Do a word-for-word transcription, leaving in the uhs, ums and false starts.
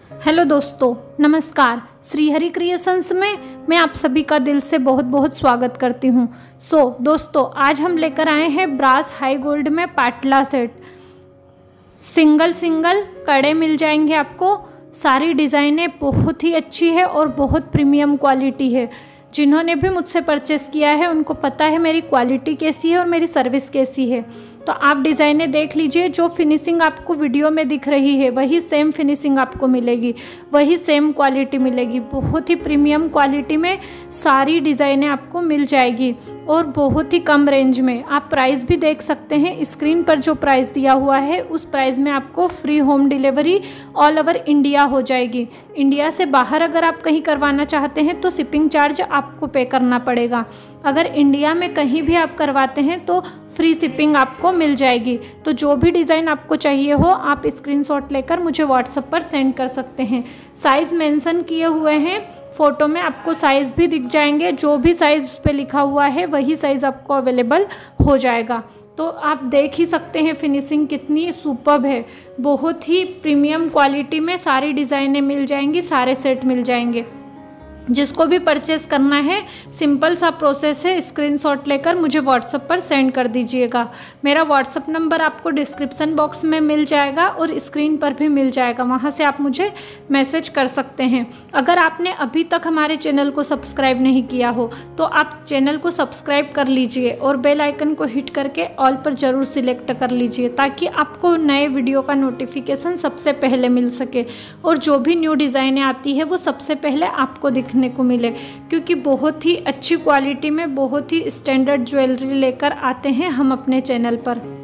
Hello दोस्तों, नमस्कार। Shri Hari creations में मैं आप सभी का दिल से बहुत बहुत स्वागत करती हूँ। सो so, दोस्तों आज हम लेकर आए हैं ब्रास हाई गोल्ड में पाटला सेट। सिंगल सिंगल कड़े मिल जाएंगे आपको। सारी डिज़ाइनें बहुत ही अच्छी है और बहुत प्रीमियम क्वालिटी है। जिन्होंने भी मुझसे परचेस किया है उनको पता है मेरी क्वालिटी कैसी है और मेरी सर्विस कैसी है। तो आप डिज़ाइनें देख लीजिए। जो फिनिशिंग आपको वीडियो में दिख रही है वही सेम फिनिशिंग आपको मिलेगी, वही सेम क्वालिटी मिलेगी। बहुत ही प्रीमियम क्वालिटी में सारी डिज़ाइनें आपको मिल जाएगी और बहुत ही कम रेंज में। आप प्राइस भी देख सकते हैं, स्क्रीन पर जो प्राइस दिया हुआ है उस प्राइस में आपको free home delivery all over India हो जाएगी। इंडिया से बाहर अगर आप कहीं करवाना चाहते हैं तो शिपिंग चार्ज आपको पे करना पड़ेगा। अगर इंडिया में कहीं भी आप करवाते हैं तो फ्री शिपिंग आपको मिल जाएगी। तो जो भी डिज़ाइन आपको चाहिए हो आप स्क्रीनशॉट लेकर मुझे व्हाट्सएप पर सेंड कर सकते हैं। साइज़ मेंशन किए हुए हैं, फ़ोटो में आपको साइज़ भी दिख जाएंगे। जो भी साइज़ उस पर लिखा हुआ है वही साइज़ आपको अवेलेबल हो जाएगा। तो आप देख ही सकते हैं फिनिशिंग कितनी सुपर्ब है। बहुत ही प्रीमियम क्वालिटी में सारी डिज़ाइनें मिल जाएंगी, सारे सेट मिल जाएंगे। जिसको भी परचेस करना है सिंपल सा प्रोसेस है, स्क्रीनशॉट लेकर मुझे व्हाट्सएप पर सेंड कर दीजिएगा। मेरा व्हाट्सएप नंबर आपको डिस्क्रिप्शन बॉक्स में मिल जाएगा और स्क्रीन पर भी मिल जाएगा, वहाँ से आप मुझे मैसेज कर सकते हैं। अगर आपने अभी तक हमारे चैनल को सब्सक्राइब नहीं किया हो तो आप चैनल को सब्सक्राइब कर लीजिए और बेल आइकन को हिट करके ऑल पर ज़रूर सिलेक्ट कर लीजिए ताकि आपको नए वीडियो का नोटिफिकेशन सबसे पहले मिल सके और जो भी न्यू डिज़ाइनें आती है वो सबसे पहले आपको दिखने को मिले। क्योंकि बहुत ही अच्छी क्वालिटी में बहुत ही स्टैंडर्ड ज्वेलरी लेकर आते हैं हम अपने चैनल पर।